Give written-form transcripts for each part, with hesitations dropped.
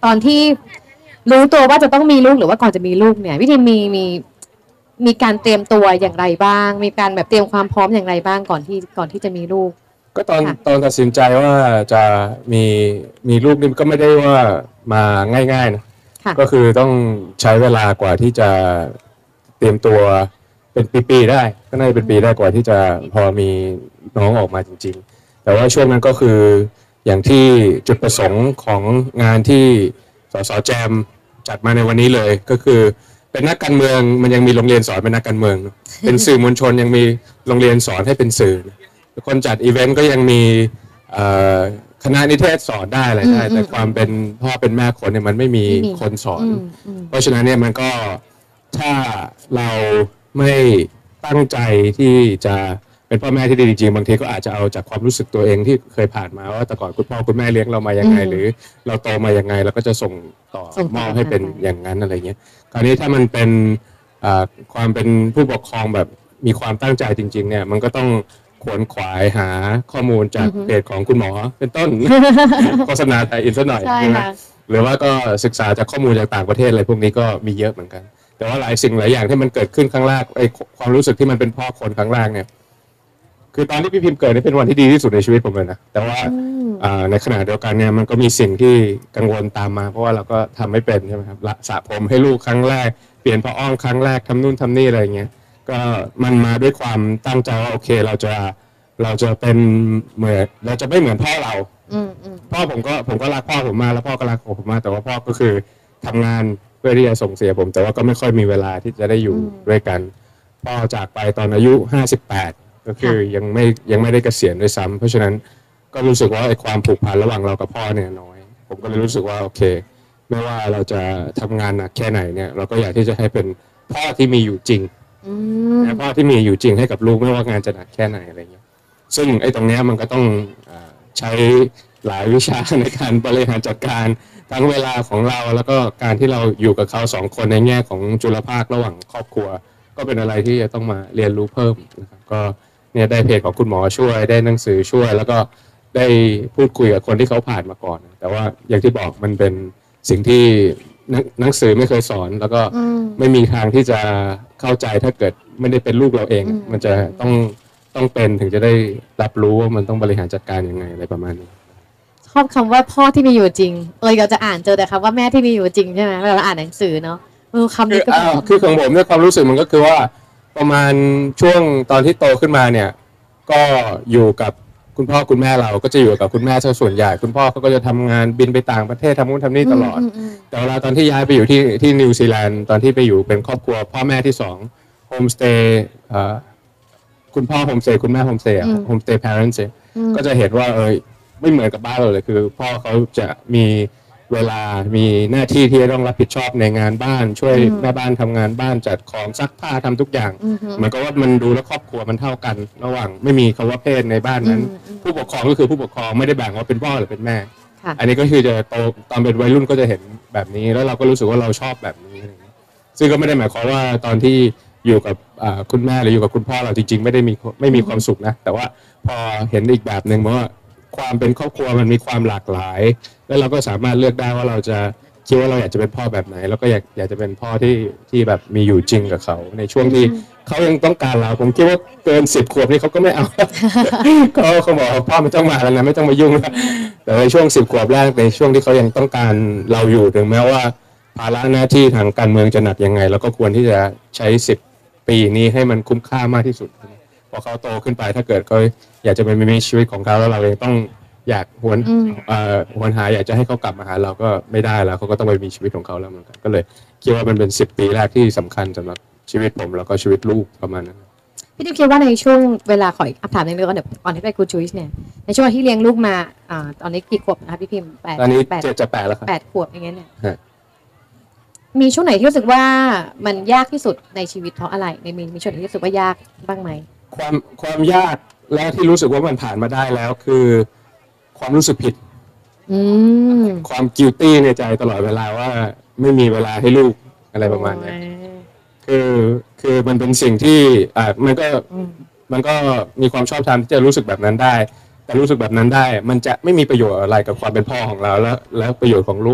ตอนที่รู้ตัวว่าจะต้องมีลูกหรือว่าก่อนจะมีลูกเนี่ยพี่ทีมมีการเตรียมตัวอย่างไรบ้างมีการแบบเตรียมความพร้อมอย่างไรบ้างก่อนที่จะมีลูกก็ตอนตัดสินใจว่าจะมีลูกนี่ก็ไม่ได้ว่ามาง่ายๆนะก็คือต้องใช้เวลากว่าที่จะเตรียมตัวเป็นปีๆได้ก็น่าจะเป็นปีได้กว่าที่จะพอมีน้องออกมาจริงๆแต่ว่าช่วงนั้นก็คืออย่างที่จุดประสงค์ของงานที่สสแจมจัดมาในวันนี้เลยก็คือเป็นนักการเมืองมันยังมีโรงเรียนสอนเป็นนักการเมืองเป็นสื่อมวลชนยังมีโรงเรียนสอนให้เป็นสื่อคนจัดอีเวนต์ก็ยังมีคณะนิเทศสอนได้อะไรได้แต่ความเป็นพ่อเป็นแม่คนเนี่ยมันไม่มีคนสอนเพราะฉะนั้นเนี่ยมันก็ถ้าเราไม่ตั้งใจที่จะเป็นพ่อแม่ที่ดีจริงๆบางทีก็อาจจะเอาจากความรู้สึกตัวเองที่เคยผ่านมาว่าแต่ก่อนคุณพ่อคุณแม่เลี้ยงเรามายังไงหรือเราโตมายังไงแล้วก็จะส่งต่อมอบให้เป็นอย่างนั้นอะไรเงี้ยคราวนี้ถ้ามันเป็นความเป็นผู้ปกครองแบบมีความตั้งใจจริงๆเนี่ยมันก็ต้องขวนขวายหาข้อมูลจากเพจของคุณหมอเป็นต้น โฆษณาแต่อินซะหน่อยนะหรือว่าก็ศึกษาจากข้อมูลจากต่างประเทศอะไรพวกนี้ก็มีเยอะเหมือนกันแต่ว่าหลายสิ่งหลายอย่างที่มันเกิดขึ้นครั้งแรกไอ้ความรู้สึกที่มันเป็นพ่อคนครั้งแรกเนี่ยคือตอนที่พี่พิมพ์เกิดนี่เป็นวันที่ดีที่สุดในชีวิตผมเลยนะแต่ว่าในขณะเดียวกันเนี่ยมันก็มีสิ่งที่กังวลตามมาเพราะว่าเราก็ทำไม่เป็นใช่ไหมครับสระผมให้ลูกครั้งแรกเปลี่ยนผ้าอ้อมครั้งแรกทำนู่นทำนี่อะไรเงี้ยก็มันมาด้วยความตั้งใจว่าโอเคเราจะเป็นเหมือนเราจะไม่เหมือนพ่อเราพ่อผมก็รักพ่อผมมากแล้วพ่อก็รักผมมากแต่ว่าพ่อก็คือทำงานเพื่อที่จะส่งเสียผมแต่ว่าก็ไม่ค่อยมีเวลาที่จะได้อยู่ด้วยกันพ่อจากไปตอนอายุ58ก็คือยังไม่ได้เกษียณด้วยซ้ำเพราะฉะนั้นก็รู้สึกว่าไอ้ความผูกพันระหว่างเรากับพ่อเนี่ยน้อยผมก็เลยรู้สึกว่าโอเคไม่ว่าเราจะทำงานหนักแค่ไหนเนี่ยเราก็อยากที่จะให้เป็นพ่อที่มีอยู่จริงพ่อที่มีอยู่จริงให้กับลูกไม่ว่างานจะหนักแค่ไหนอะไรเงี้ยซึ่งไอ้ตรงนี้มันก็ต้องใช้หลายวิชาในการบริหารจัดการทั้งเวลาของเราแล้วก็การที่เราอยู่กับเขาสองคนในแง่ของจุลภาคระหว่างครอบครัวก็เป็นอะไรที่จะต้องมาเรียนรู้เพิ่มนะครับก็เนี่ยได้เพจของคุณหมอช่วยได้หนังสือช่วยแล้วก็ได้พูดคุยกับคนที่เขาผ่านมาก่อนแต่ว่าอย่างที่บอกมันเป็นสิ่งที่หนังสือไม่เคยสอนแล้วก็ไม่มีทางที่จะเข้าใจถ้าเกิดไม่ได้เป็นลูกเราเองมันจะต้องเป็นถึงจะได้รับรู้ว่ามันต้องบริหารจัดการยังไงอะไรประมาณนี้ชอบคำว่าพ่อที่มีอยู่จริงเราจะอ่านเจอแต่คำว่าแม่ที่มีอยู่จริงใช่ไหมเวลาอ่านหนังสือเนาะคำนี้ก็คือของผมเนี่ยความรู้สึกมันก็คือว่าประมาณช่วงตอนที่โตขึ้นมาเนี่ยก็อยู่กับคุณพ่อคุณแม่เราก็จะอยู่กับคุณแม่ซะส่วนใหญ่คุณพ่อเขาก็จะทำงานบินไปต่างประเทศทำนู่นทำนี่ตลอดแต่เวลาตอนที่ย้ายไปอยู่ที่นิวซีแลนด์ตอนที่ไปอยู่เป็นครอบครัวพ่อแม่ที่2โฮมสเตย์คุณพ่อโฮมสเตย์คุณแม่โฮมสเตย์โฮมสเตย์พาเรนต์ก็จะเห็นว่าไม่เหมือนกับบ้านเราเลยคือพ่อเขาจะมีเวลามีหน้าที่ที่จะต้องรับผิดชอบในงานบ้านช่วยแม่บ้านทำงานบ้านจัดของซักผ้าทำทุกอย่างเหมือนกับว่ามันดูแล้วครอบครัวมันเท่ากันระหว่างไม่มีคำว่าเพศในบ้านนั้นผู้ปกครองก็คือผู้ปกครองไม่ได้แบ่งว่าเป็นพ่อหรือเป็นแม่อันนี้ก็คือจะโตตอนเป็นวัยรุ่นก็จะเห็นแบบนี้แล้วเราก็รู้สึกว่าเราชอบแบบนี้ซึ่งก็ไม่ได้หมายความว่าตอนที่อยู่กับคุณแม่หรืออยู่กับคุณพ่อเราจริงๆไม่มีความสุขนะแต่ว่าพอเห็นอีกแบบหนึ่งว่าความเป็นครอบครัวมันมีความหลากหลายแล้วเราก็สามารถเลือกได้ว่าเราจะคิดว่าเราอยากจะเป็นพ่อแบบไหนแล้วก็อยากจะเป็นพ่อที่แบบมีอยู่จริงกับเขาในช่วงที่เขายังต้องการเราผมคิดว่าเกิน10 ขวบนี่เขาก็ไม่เอาเขาบอกพ่อไม่ต้องมาแล้วนะไม่ต้องมายุ่งแล้วแต่ในช่วง10 ขวบแรกในช่วงที่เขายังต้องการเราอยู่ถึงแม้ว่าภาระหน้าที่ทางการเมืองจะหนักยังไงแล้วก็ควรที่จะใช้10 ปีนี้ให้มันคุ้มค่ามากที่สุดพอเขาโตขึ้นไปถ้าเกิดเขาอยากจะเป็นมีชีวิตของเขาแล้วเราเองต้องอยากหวนหาอยากจะให้เขากลับมาหาเราก็ไม่ได้แล้วเขาก็ต้องไปมีชีวิตของเขาแล้วเหมือนกันก็เลยคิดว่ามันเป็น10 ปีแรกที่สำคัญสำหรับชีวิตผมแล้วก็ชีวิตลูกประมาณนั้นพี่ติ๊กคิดว่าในช่วงเวลาขอคำถามนึงเดี๋ยวก่อนที่ไปกูจูสเนี่ยในช่วงที่เลี้ยงลูกมาตอนนี้กี่ขวบนะคะพี่พิมพ์ตอนนี้จะ8แล้วครับ 8 ขวบอย่างเงี้ยเนี่ยมีช่วงไหนที่รู้สึกว่ามันยากที่สุดในชีวิตเพราะอะไรมีช่วงไหนที่รู้สึกว่ายากบ้างไหมความยากและที่รู้สึกว่ามันผ่านมาได้แล้วคือความรู้สึกผิดความกิลตี้ในใจตลอดเวลาว่าไม่มีเวลาให้ลูกอะไรประมาณนี้คือมันเป็นสิ่งที่มันก็มีความชอบธรรมที่จะรู้สึกแบบนั้นได้แต่รู้สึกแบบนั้นได้มันจะไม่มีประโยชน์อะไรกับความเป็นพ่อของเราแล้วประโยชน์ของลูก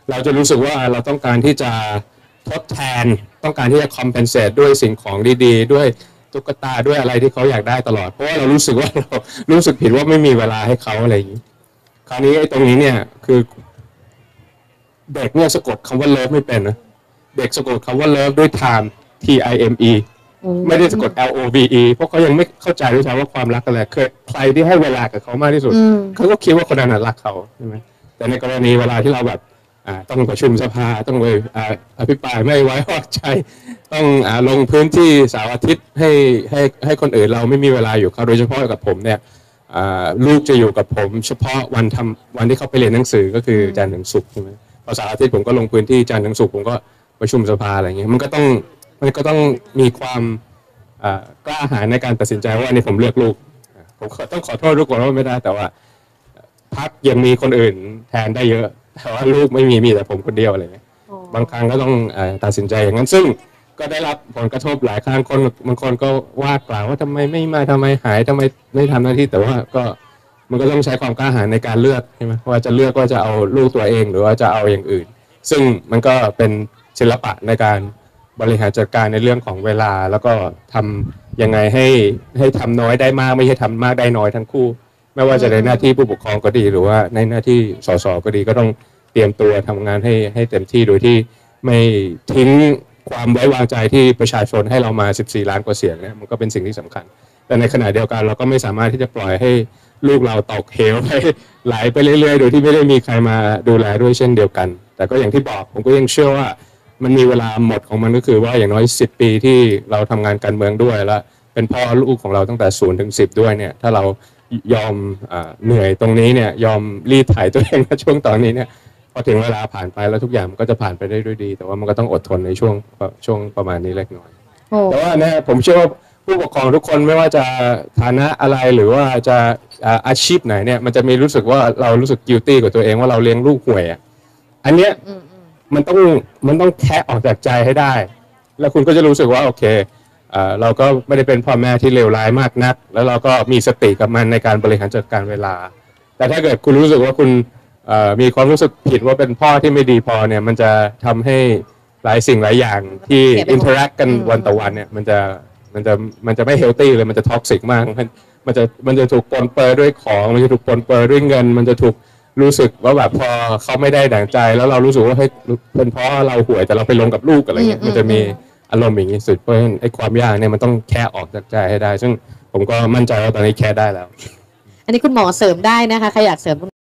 เราจะรู้สึกว่าเราต้องการที่จะทดแทนต้องการที่จะ compensate ด้วยสิ่งของดีๆด้วยตุ๊กตาด้วยอะไรที่เขาอยากได้ตลอดเพราะว่าเรารู้สึกว่าเรารู้สึกผิดว่าไม่มีเวลาให้เขาอะไรอย่างนี้คราวนี้ไอ้ตรงนี้เนี่ยคือเด็กเนี่ยสะกดคำว่า love ไม่เป็นนะเด็กสะกดคำว่า love ด้วย time time ไม่ได้สะกด love เพราะเขายังไม่เข้าใจด้วยซ้ำว่าความรักอะไรเคยใครที่ให้เวลากับเขามากที่สุดเขาก็คิดว่าคนนั้นรักเขาใช่ไหมแต่ในกรณีเวลาที่เราแบบต้องประชุมสภาต้องไปอภิปรายไม่ไว้วางใจต้องลงพื้นที่เสาร์อาทิตย์ให้คนอื่นเราไม่มีเวลาอยู่เขาโดยเฉพาะกับผมเนี่ยลูกจะอยู่กับผมเฉพาะวันที่เขาไปเรียนหนังสือก็คือจันทร์ถึงศุกร์ใช่ไหมพอเสาร์อาทิตย์ผมก็ลงพื้นที่จันทร์ถึงศุกร์ผมก็ประชุมสภาอะไรอย่างเงี้ยมันก็ต้องมีความกล้าหาญในการตัดสินใจว่าอันนี้ผมเลือกลูกผมต้องขอโทษทุกคนว่าไม่ได้แต่ว่าพรรคยังมีคนอื่นแทนได้เยอะแต่ว่าลูกไม่มีแต่ผมคนเดียวอะไรเงี้ยบางครั้งก็ต้องตัดสินใจอย่างนั้นซึ่งก็ได้รับผลกระทบหลายครั้งบางคนก็ว่ากล่าวว่าทำไมไม่มาทำไมหายทำไมไม่ทำหน้าที่แต่ว่าก็มันก็ต้องใช้ความกล้าหาญในการเลือกใช่ไหมว่าจะเลือกว่าจะเอาลูกตัวเองหรือว่าจะเอาอย่างอื่นซึ่งมันก็เป็นศิลปะในการบริหารจัดการในเรื่องของเวลาแล้วก็ทำยังไงให้ทำน้อยได้มากไม่ใช่ทำมากได้น้อยทั้งคู่ไม่ว่าจะในหน้าที่ผู้ปกครองก็ดีหรือว่าในหน้าที่สสก็ดีก็ต้องเตรียมตัวทำงานให้เต็มที่โดยที่ไม่ทิ้งความไว้วางใจที่ประชาชนให้เรามา14ล้านกว่าเสียงเนี่ยมันก็เป็นสิ่งที่สำคัญแต่ในขณะเดียวกันเราก็ไม่สามารถที่จะปล่อยให้ลูกเราตกเหวไปไหลไปเรื่อยๆโดยที่ไม่ได้มีใครมาดูแลด้วยเช่นเดียวกันแต่ก็อย่างที่บอกผมก็ยังเชื่อว่ามันมีเวลาหมดของมันก็คือว่าอย่างน้อย10ปีที่เราทำงานการเมืองด้วยแล้วเป็นพ่อลูกของเราตั้งแต่0 ถึง 10ด้วยเนี่ยถ้าเรายอมเหนื่อยตรงนี้เนี่ยยอมรีดถ่ายตัวเองในช่วงตอนนี้เนี่ยพอถึงเวลาผ่านไปแล้วทุกอย่างมันก็จะผ่านไปได้ด้วยดีแต่ว่ามันก็ต้องอดทนในช่วงประมาณนี้เล็กน้อยแต่ว่าเนี่ยผมเชื่อว่าผู้ปกครองทุกคนไม่ว่าจะฐานะอะไรหรือว่าจะอาชีพไหนเนี่ยมันจะมีรู้สึกว่าเรารู้สึก guilty กับตัวเองว่าเราเลี้ยงลูกห่วยอันเนี้ยมันต้องแคะออกจากใจให้ได้แล้วคุณก็จะรู้สึกว่าโอเคเราก็ไม่ได้เป็นพ่อแม่ที่เลวร้ายมากนักแล้วเราก็มีสติกับมันในการบริหารจัดการเวลาแต่ถ้าเกิดคุณรู้สึกว่าคุณมีความรู้สึกผิดว่าเป็นพ่อที่ไม่ดีพอเนี่ยมันจะทำให้หลายสิ่งหลายอย่างที่อินเทอร์แอคกันวันต่อวันเนี่ยมันจะไม่เฮลตี้เลยมันจะท็อกซิกมากมันจะถูกปนเปื้อนด้วยของมันจะถูกปนเปื้อนด้วยเงินมันจะถูกรู้สึกว่าแบบพอเขาไม่ได้ดั่งใจแล้วเรารู้สึกว่าให้เป็นเพราะเราห่วยแต่เราไปลงกับลูกอะไรเงี้ยมันจะมีอารมณ์อย่างนี้สุดเพราะฉะนั้นไอ้ความยากเนี่ยมันต้องแค่ออกจากใจให้ได้ซึ่งผมก็มั่นใจว่าตอนนี้แค่ได้แล้วอันนี้คุณหมอเสริมได้นะคะใครอยากเสริม